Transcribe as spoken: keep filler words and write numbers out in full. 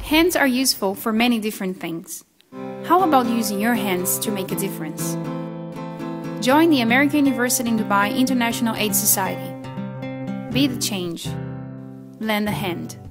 Hands are useful for many different things. How about using your hands to make a difference? Join the American University in Dubai International AIDS Society. Be the change. Lend a hand.